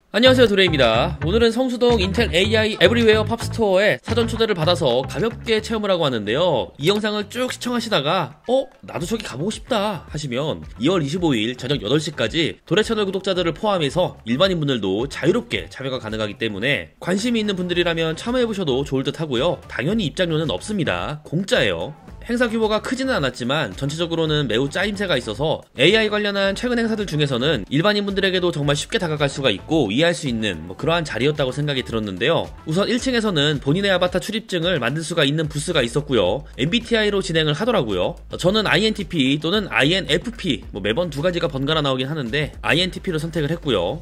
안녕하세요, 도레입니다. 오늘은 성수동 인텔 AI 에브리웨어 팝스토어에 사전 초대를 받아서 가볍게 체험을 하고 왔는데요. 이 영상을 쭉 시청하시다가 나도 저기 가보고 싶다 하시면 2월 25일 저녁 8시까지 도레 채널 구독자들을 포함해서 일반인분들도 자유롭게 참여가 가능하기 때문에 관심이 있는 분들이라면 참여해보셔도 좋을 듯 하고요. 당연히 입장료는 없습니다. 공짜예요. 행사 규모가 크지는 않았지만 전체적으로는 매우 짜임새가 있어서 AI 관련한 최근 행사들 중에서는 일반인분들에게도 정말 쉽게 다가갈 수가 있고 이해할 수 있는 그러한 자리였다고 생각이 들었는데요. 우선 1층에서는 본인의 아바타 출입증을 만들 수가 있는 부스가 있었고요. MBTI로 진행을 하더라고요. 저는 INTP 또는 INFP 매번 두 가지가 번갈아 나오긴 하는데 INTP로 선택을 했고요.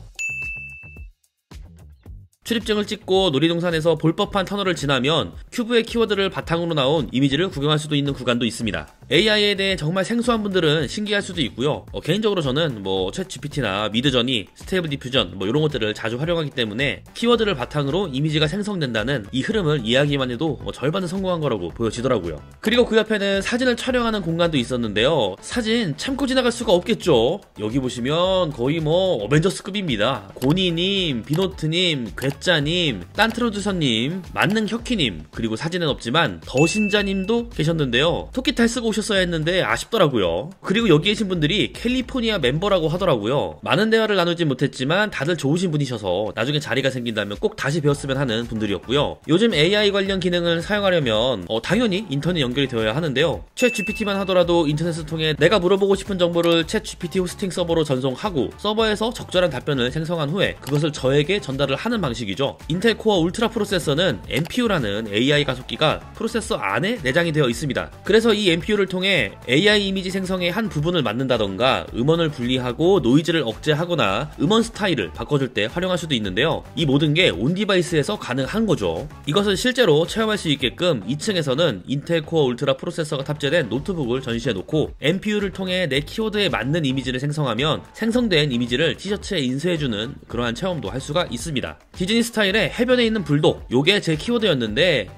출입증을 찍고 놀이동산에서 볼 법한 터널을 지나면 큐브의 키워드를 바탕으로 나온 이미지를 구경할 수도 있는 구간도 있습니다. AI에 대해 정말 생소한 분들은 신기할 수도 있고요. 개인적으로 저는 챗 GPT나 미드저니, 스테이블 디퓨전 이런 것들을 자주 활용하기 때문에 키워드를 바탕으로 이미지가 생성된다는 이 흐름을 이해하기만 해도 절반은 성공한 거라고 보여지더라고요. 그리고 그 옆에는 사진을 촬영하는 공간도 있었는데요. 사진 참고 지나갈 수가 없겠죠. 여기 보시면 거의 어벤져스급입니다. 고니님, 비노트님, 괴짜님, 딴트로드선님, 만능혁키님, 그리고 사진은 없지만 더신자님도 계셨는데요. 토끼탈 쓰고 오셨어야 했는데 아쉽더라고요. 그리고 여기 계신 분들이 캘리포니아 멤버라고 하더라고요. 많은 대화를 나누진 못했지만 다들 좋으신 분이셔서 나중에 자리가 생긴다면 꼭 다시 배웠으면 하는 분들이었고요. 요즘 AI 관련 기능을 사용하려면 당연히 인터넷 연결이 되어야 하는데요. 챗 GPT만 하더라도 인터넷을 통해 내가 물어보고 싶은 정보를 챗 GPT 호스팅 서버로 전송하고 서버에서 적절한 답변을 생성한 후에 그것을 저에게 전달을 하는 방식이죠. 인텔 코어 울트라 프로세서는 NPU라는 AI 가속기가 프로세서 안에 내장이 되어 있습니다. 그래서 이 NPU를 통해 AI 이미지 생성의 한 부분을 만든다던가 음원을 분리하고 노이즈를 억제하거나 음원 스타일을 바꿔줄 때 활용할 수도 있는데요. 이 모든 게 온 디바이스에서 가능한 거죠. 이것을 실제로 체험할 수 있게끔 2층에서는 인텔 코어 울트라 프로세서가 탑재된 노트북을 전시해 놓고 NPU를 통해 내 키워드에 맞는 이미지를 생성하면 생성된 이미지를 티셔츠에 인쇄해주는 그러한 체험도 할 수가 있습니다. 디즈니 스타일의 해변에 있는 불도, 요게 제 키워드였는데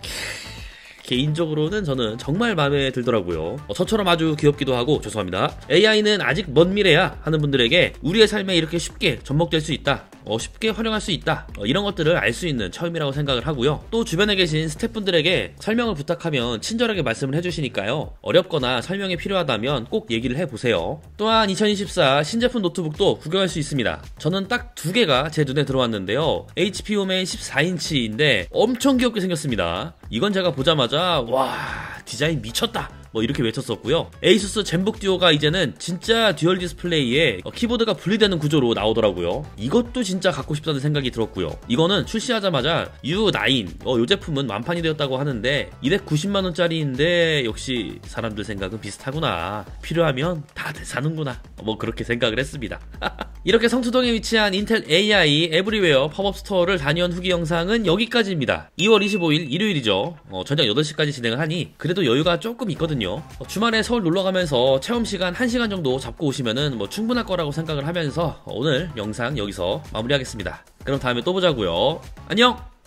개인적으로는 저는 정말 마음에 들더라고요. 저처럼 아주 귀엽기도 하고 죄송합니다. AI는 아직 먼 미래야 하는 분들에게 우리의 삶에 이렇게 쉽게 접목될 수 있다, 쉽게 활용할 수 있다, 이런 것들을 알 수 있는 체험이라고 생각을 하고요. 또 주변에 계신 스태프분들에게 설명을 부탁하면 친절하게 말씀을 해주시니까요. 어렵거나 설명이 필요하다면 꼭 얘기를 해보세요. 또한 2024 신제품 노트북도 구경할 수 있습니다. 저는 딱 두 개가 제 눈에 들어왔는데요. HP 오멘 14인치인데 엄청 귀엽게 생겼습니다. 이건 제가 보자마자 와, 디자인 미쳤다 이렇게 외쳤었고요. 에이수스 젠북 듀오가 이제는 진짜 듀얼 디스플레이에 키보드가 분리되는 구조로 나오더라고요. 이것도 진짜 갖고 싶다는 생각이 들었고요. 이거는 출시하자마자 U9, 이 제품은 완판이 되었다고 하는데 290만원짜리인데 역시 사람들 생각은 비슷하구나. 필요하면 다들 사는구나. 그렇게 생각을 했습니다. 이렇게 성수동에 위치한 인텔 AI 에브리웨어 팝업 스토어를 다녀온 후기 영상은 여기까지입니다. 2월 25일 일요일이죠. 저녁 8시까지 진행을 하니 그래도 여유가 조금 있거든요. 주말에 서울 놀러가면서 체험시간 1시간 정도 잡고 오시면은 충분할 거라고 생각을 하면서 오늘 영상 여기서 마무리하겠습니다. 그럼 다음에 또 보자고요. 안녕!